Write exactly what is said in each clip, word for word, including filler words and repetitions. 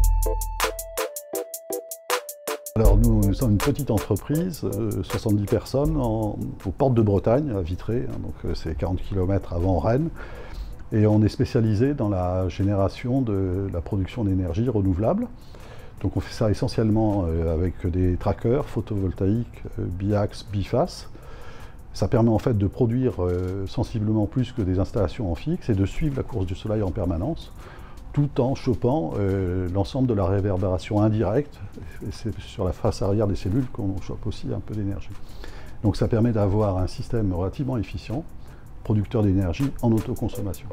Alors nous, nous sommes une petite entreprise, euh, soixante-dix personnes, en, aux portes de Bretagne, à Vitré, hein, donc euh, c'est quarante kilomètres avant Rennes. Et on est spécialisé dans la génération de la production d'énergie renouvelable. Donc on fait ça essentiellement euh, avec des trackers photovoltaïques, euh, biax, biface. Ça permet en fait de produire euh, sensiblement plus que des installations en fixe et de suivre la course du soleil en permanence, tout en chopant euh, l'ensemble de la réverbération indirecte. Et c'est sur la face arrière des cellules qu'on chope aussi un peu d'énergie. Donc ça permet d'avoir un système relativement efficient, producteur d'énergie en autoconsommation.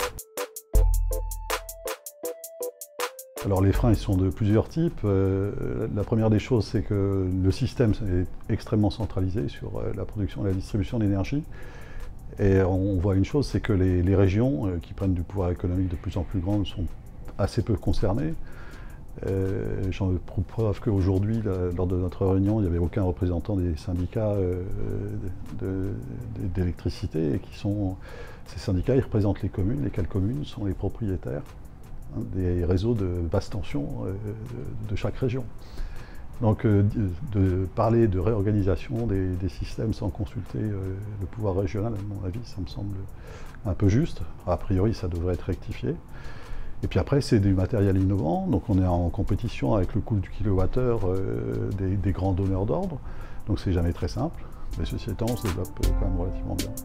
Alors les freins ils sont de plusieurs types. Euh, la première des choses, c'est que le système est extrêmement centralisé sur la production et la distribution d'énergie. Et on voit une chose, c'est que les, les régions euh, qui prennent du pouvoir économique de plus en plus grand sont assez peu concernées. Euh, J'en prouve preuve qu'aujourd'hui, lors de notre réunion, il n'y avait aucun représentant des syndicats euh, d'électricité, de, et qui sont, ces syndicats, ils représentent les communes, lesquelles communes sont les propriétaires hein, des réseaux de basse tension euh, de chaque région. Donc euh, de parler de réorganisation des, des systèmes sans consulter euh, le pouvoir régional, à mon avis, ça me semble un peu juste. A priori, ça devrait être rectifié. Et puis après, c'est du matériel innovant, donc on est en compétition avec le coût du kilowattheure euh, des, des grands donneurs d'ordre, donc c'est jamais très simple, mais ceci étant, on se développe quand même relativement bien.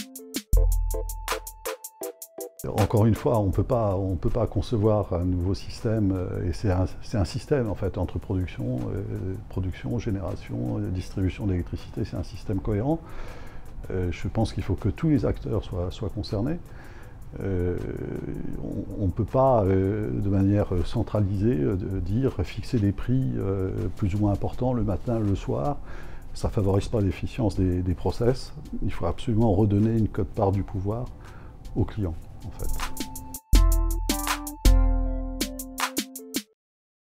Encore une fois, on peut pas, on peut pas concevoir un nouveau système, et c'est un, c'est un système en fait, entre production, euh, production, génération, distribution d'électricité, c'est un système cohérent. Euh, je pense qu'il faut que tous les acteurs soient, soient concernés. Euh, on ne peut pas, euh, de manière centralisée, euh, dire fixer des prix euh, plus ou moins importants le matin, le soir. Ça ne favorise pas l'efficience des, des process. Il faut absolument redonner une quote-part du pouvoir aux clients, en fait.